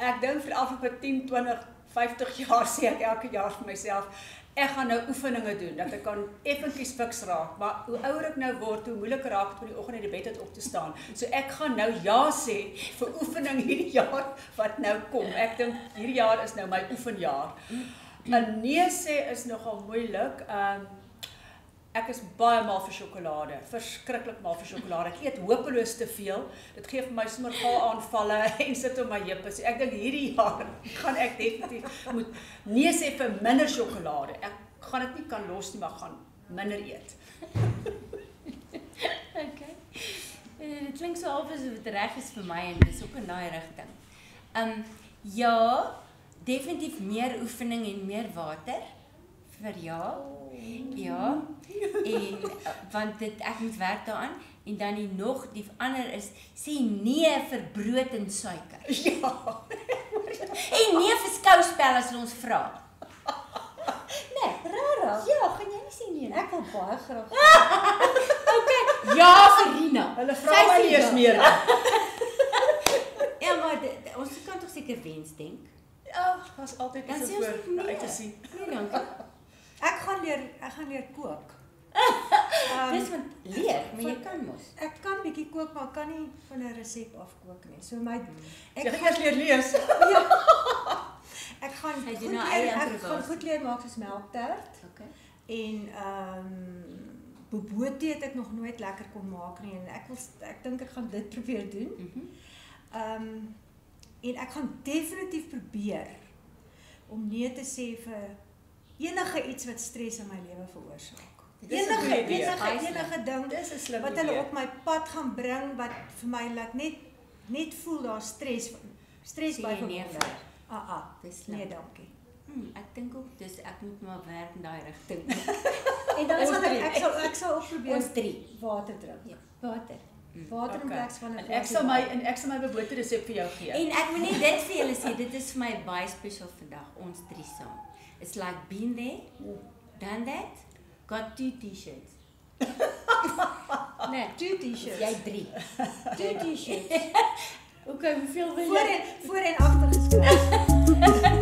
ek dink vir die afgelope 10, 20, 50 jaar sê ek elke jaar vir myself, ek gaan nou oefeninge doen, dat ek kan effentjies fiks raak, maar hoe ouer ek nou word, hoe moeiliker raak het om die oggend uit die bed uit op te staan. So ek gaan nou ja sê vir oefening hierdie jaar wat nou kom. Ek dink hierdie jaar is nou my oefenjaar. 'n nee sê is nogal moeilik. Ek is baie mal vir sjokolade, verskriklik mal vir sjokolade. Ek eet hopeloos te veel. Dit gee vir my sommer gaalaanvalle en sit op my heupe. So ek dink hierdie jaar gaan ek definitief moet nee sê vir minder sjokolade. Ek gaan dit nie kan los nie, maar gaan minder eet. Okay. Dit klink so half asof dit reg is vir my en dis ook in daai rigting. Ja, definitief meer oefening en meer water vir ja. Ja. En want dit ek moet werk daaraan en dan die ander is sê nee vir brood en suiker. Ja. En nee vir skouspel as hulle ons vra. Nee, rarig. Ja, gaan jy nie sê nee? Ek wil baie graag. Okay. Ja vir Rina. Hulle vra my nie eens meer. Ja, maar ons kan tog seker wens denk. Ja, was altyd Dan so sê ons voor nee. uit te sien. Nee, dankie. Ek gaan leer kook. Dis wat leer, maar jy kan mos. Ek kan bietjie kook, maar ek kan nie van 'n resep afkook nie. So Jy gaan eers leer lees. ek gaan Sy goed doen haar leer, eie ek gaan improvisasie. goed leer maak soos melktert. Okay. En bobotie het ek nog nooit lekker kon maak nie en ek dink ek gaan dit probeer doen. En ek gaan definitief probeer om nee te sê vir enige iets wat stres in my lewe veroorsaak. Enige ding Dis 'n slim wat hulle idee. op my pad gaan bring wat vir my net voel daar stres by Nee, verbonde. Dis slim. Nee, dankie. Ek dink ook dis ek moet maar werk in daai rigting. En dan Ons sal drie. ek sal ook probeer Ons 3. water drink. Ja, water. Water in plaas van 'n En ek sal my bebote resep vir jou gee. En ek moet net dit vir julle sê, dit is vir my baie spesiaal vandag, ons 3 saam. It's like been there, done that, got 2 t-shirts. Nee, 2 t-shirts. Jy 3. 2 t-shirts. Okay, hoeveel wil Voor en agter geskryf.